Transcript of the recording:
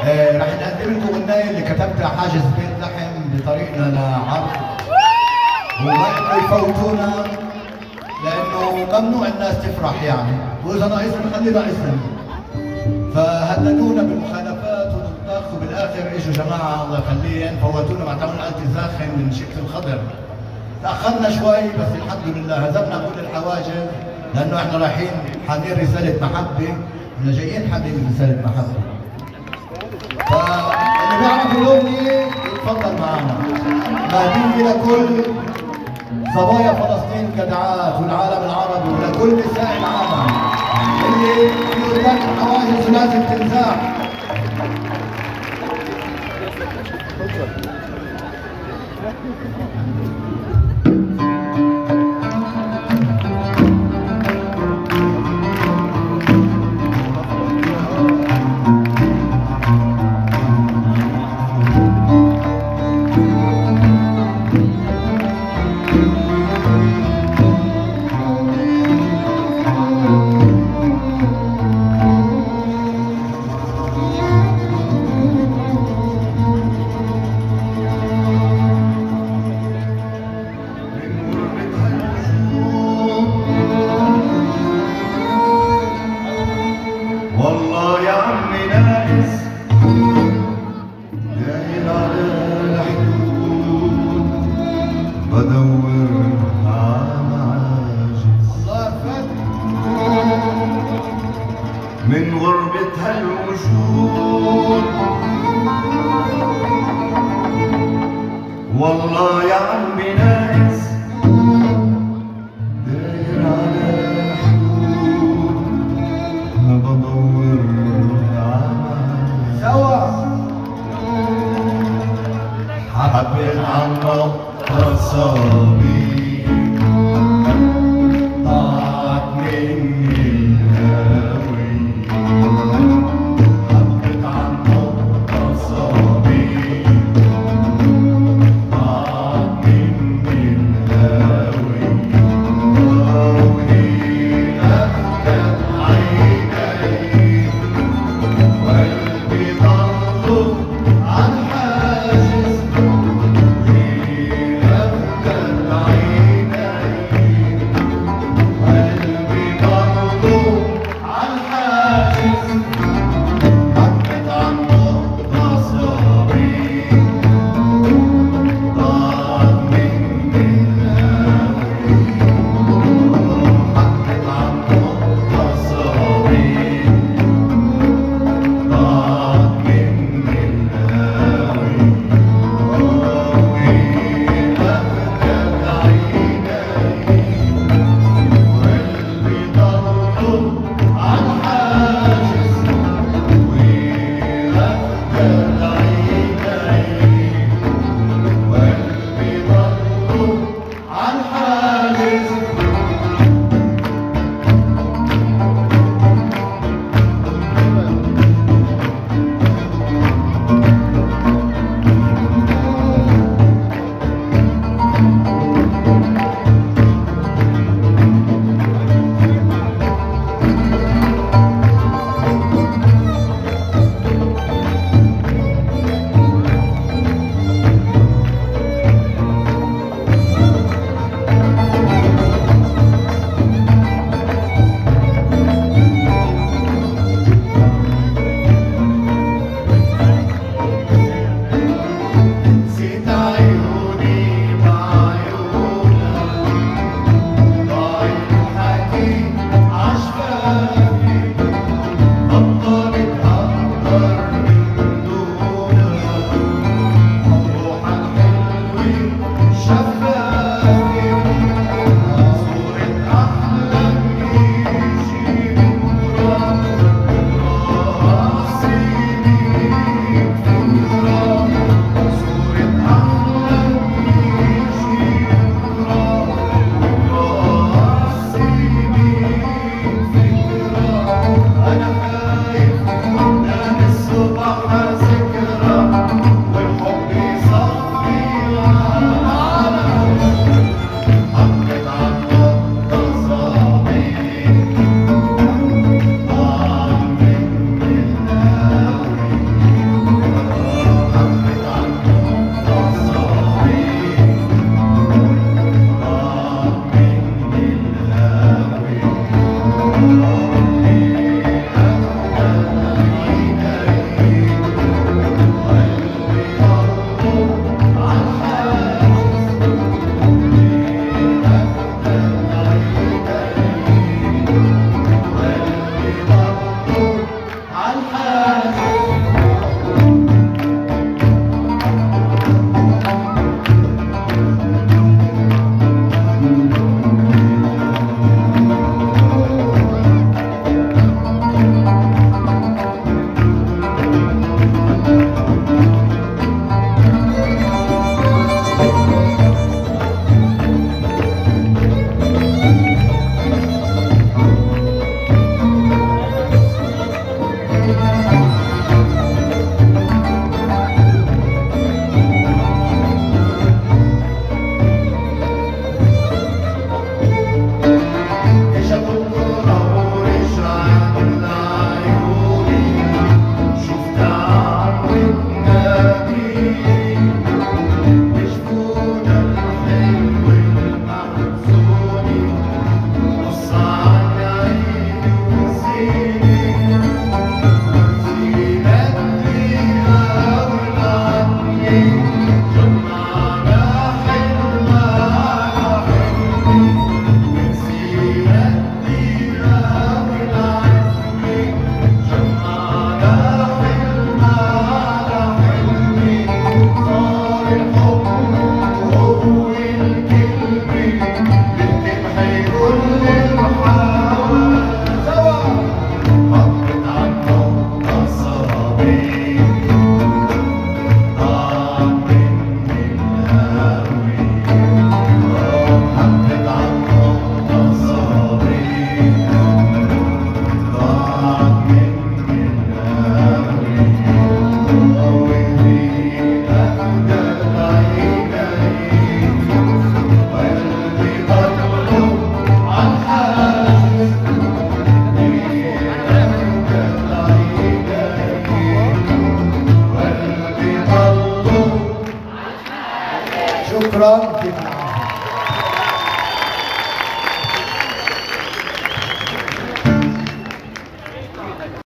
رح نقدم لكم غنايه اللي كتبتها حاجز بيت لحم بطريقنا لعرض، وما انه يفوتونا لانه ممنوع الناس تفرح يعني، واذا ناقصنا نخليه ناقصنا. فهددونا بالمخالفات والضخ، وبالاخر اجوا جماعه الله يخليهم فوتونا مع تعمل انتي زاخن من شكل الخضر. تاخرنا شوي بس الحمد لله هزمنا كل الحواجز، لانه احنا رايحين حاملين رساله محبه، احنا جايين حاملين رساله محبه. فاللي بيعرف الاغنيه يتفضل معنا. مهديه لكل صبايا فلسطين الجدعات والعالم العربي، ولكل نساء العالم اللي في قدام الحواجز ولازم تنزاح. والله يا عمي ناقص داير على الحدود، بدور على عاجز الله يرفدك من غربة هالوجود. والله يا عمي ناقص داير على الحدود، بدور سوا حبيت عنا تصابي ضاعت مني الهوي، حبيت عنا تصابي ضاعت مني الهوي، وهي أفتت عيني وقلبي ضل عالحاجز، وهي أفتت عيني شكرا.